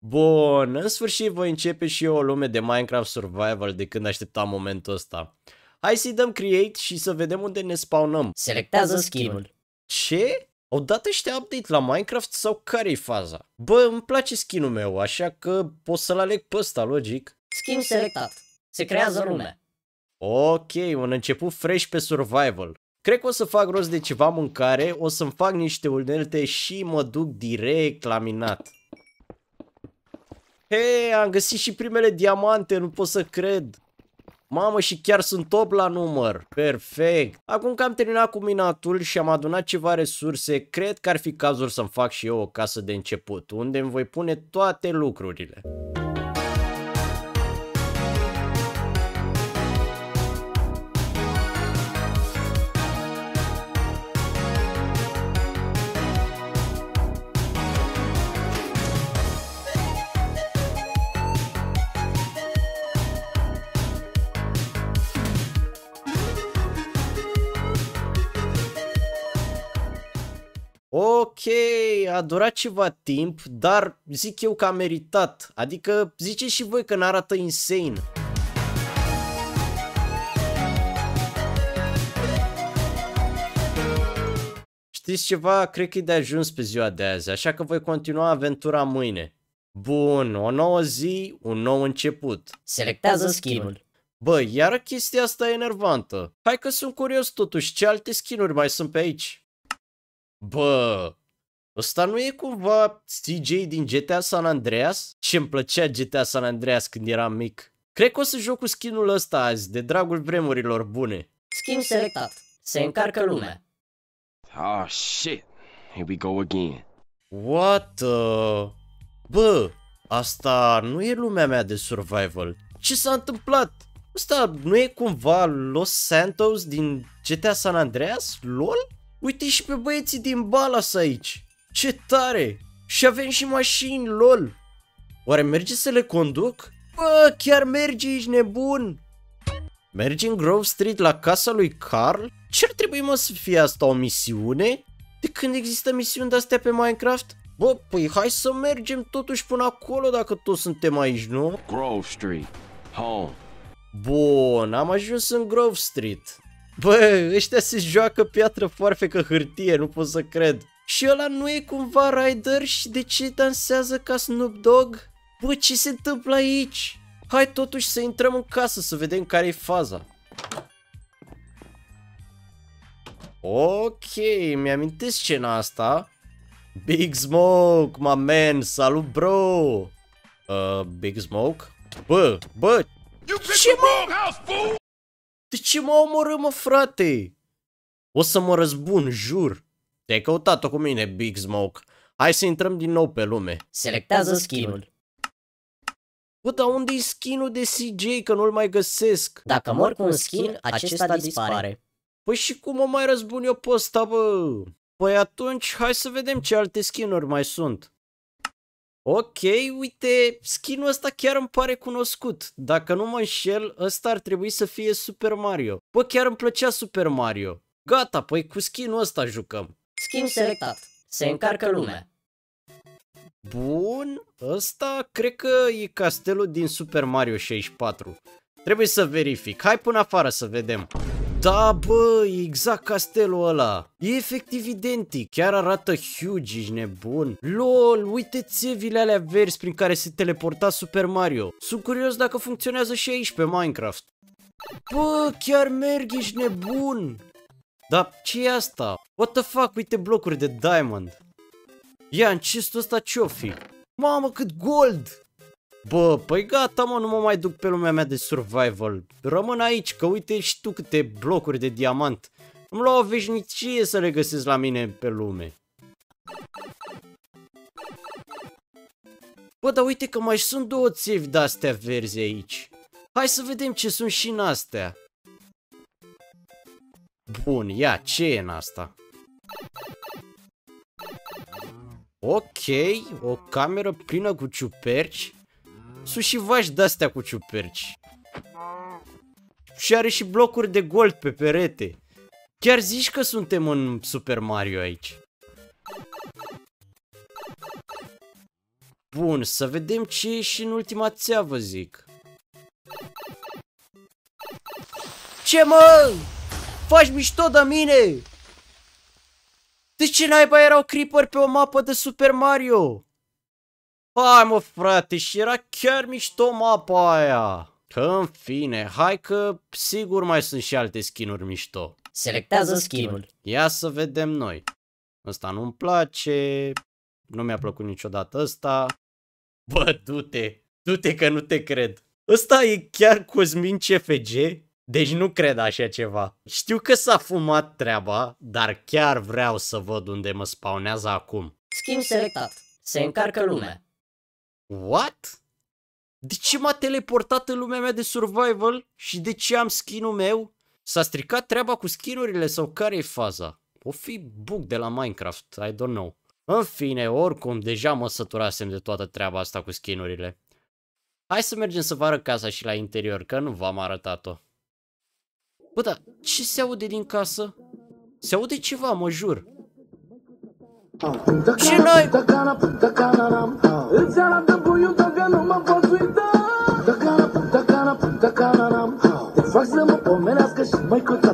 Bun, în sfârșit voi începe și eu o lume de Minecraft Survival de când așteptam momentul ăsta. Hai să-i dăm create și să vedem unde ne spawnăm. Selectează skin-ul. Ce? Au dat ăștia update la Minecraft sau care-i faza? Bă, îmi place skin-ul meu, așa că pot să-l aleg pe ăsta, logic. Skin selectat. Se creează lume. Ok, un început fresh pe survival. Cred că o să fac rost de ceva mâncare, o să-mi fac niște unelte și mă duc direct la minat. Hei, am găsit și primele diamante, nu pot să cred. Mamă, și chiar sunt top la număr. Perfect. Acum că am terminat cu minatul și am adunat ceva resurse, cred că ar fi cazul să-mi fac și eu o casă de început, unde îmi voi pune toate lucrurile. Ok, a durat ceva timp, dar zic eu că a meritat. Adică ziceți și voi că n-arată insane. Știți ceva? Cred că e de ajuns pe ziua de azi, așa că voi continua aventura mâine. Bun, o nouă zi, un nou început. Selectează skin-ul. Bă, iară chestia asta e enervantă. Hai că sunt curios totuși, ce alte skin-uri mai sunt pe aici? Bă, ăsta nu e cumva CJ din GTA San Andreas? Ce-mi plăcea GTA San Andreas când eram mic. Cred că o să joc cu skin-ul ăsta azi, de dragul vremurilor bune. Skin selectat. Se încarcă lumea. Oh shit, here we go again. What the... Bă, asta nu e lumea mea de survival. Ce s-a întâmplat? Ăsta nu e cumva Los Santos din GTA San Andreas? LOL? Uite și pe băieții din Balas aici. Ce tare! Și avem și mașini, lol. Oare merge să le conduc? Bă, chiar merge, ești nebun. Mergi în Grove Street la casa lui Carl? Ce-ar trebui mă să fie asta, o misiune? De când există misiuni de-astea pe Minecraft? Bă, păi hai să mergem totuși până acolo dacă toți suntem aici, nu? Grove Street, home. Bun, am ajuns în Grove Street. Bă, ăștia se joacă piatră, foarfecă, hârtie, nu pot să cred. Și ăla nu e cumva Ryder și de ce dansează ca Snoop Dogg? Bă, ce se întâmplă aici? Hai totuși să intrăm în casă să vedem care e faza. Ok, mi-amintesc scena asta. Big Smoke, my man, salut bro. Big Smoke? Bă, ce mă? De ce mă omorâ, mă, frate? O să mă răzbun, jur. Te-ai căutat-o cu mine, Big Smoke. Hai să intrăm din nou pe lume. Selectează skin-ul. Bă, dar unde-i skin-ul de CJ, că nu-l mai găsesc? Dacă mor cu un skin, acesta dispare. Păi și cum o mai răzbun eu pe ăsta, bă? Păi atunci, hai să vedem ce alte skin-uri mai sunt. Ok, uite, skin-ul ăsta chiar îmi pare cunoscut. Dacă nu mă înșel, ăsta ar trebui să fie Super Mario. Bă, chiar îmi plăcea Super Mario. Gata, păi cu skin-ul ăsta jucăm. Skin selectat. Se încarcă lumea. Bun, ăsta cred că e castelul din Super Mario 64. Trebuie să verific. Hai până afară să vedem. Da, bă, e exact castelul ăla. E efectiv identic. Chiar arată huge, ești nebun. LOL, uite țevile alea verzi prin care se teleporta Super Mario. Sunt curios dacă funcționează și aici pe Minecraft. Bă, chiar merg, ești nebun. Dar ce e asta? What the fuck, uite blocuri de diamond. Ia, în chestul ăsta ce-o fi? Mamă, cât gold! Bă, păi gata, mă, nu mă mai duc pe lumea mea de survival. Rămân aici, că uite și tu câte blocuri de diamant. Îmi lua o veșnicie să le găsesc la mine pe lume. Bă, dar uite că mai sunt două țevi de-astea verzi aici. Hai să vedem ce sunt și în astea. Bun, ia, ce e în asta? Ok, o cameră plină cu ciuperci. Sunt și vași de-astea cu ciuperci. Și are și blocuri de gold pe perete. Chiar zici că suntem în Super Mario aici. Bun, să vedem ce e și în ultima țeavă, zic. Ce, mă? Faci mișto de mine? De ce naiba erau creeper pe o mapă de Super Mario? Hai, mă, frate, și era chiar mișto mapa aia. În fine, hai că sigur mai sunt și alte skin-uri mișto. Selectează skin-ul. Ia să vedem noi. Ăsta nu-mi place. Nu mi-a plăcut niciodată ăsta. Bă, du-te că nu te cred. Ăsta e chiar Cosmin CFG? Deci nu cred așa ceva. Știu că s-a fumat treaba, dar chiar vreau să văd unde mă spawnează acum. Skin selectat. Se încarcă lumea. What? De ce m-a teleportat în lumea mea de survival și de ce am skin-ul meu? S-a stricat treaba cu skin-urile sau care e faza? O fi bug de la Minecraft, I don't know. În fine, oricum, deja mă săturasem de toată treaba asta cu skin-urile. Hai să mergem să vă arăt casa și la interior, că nu v-am arătat-o. Bă, dar ce se aude din casă? Se aude ceva, mă jur. Ce n-ai? Fac să mă pomenească și mai cu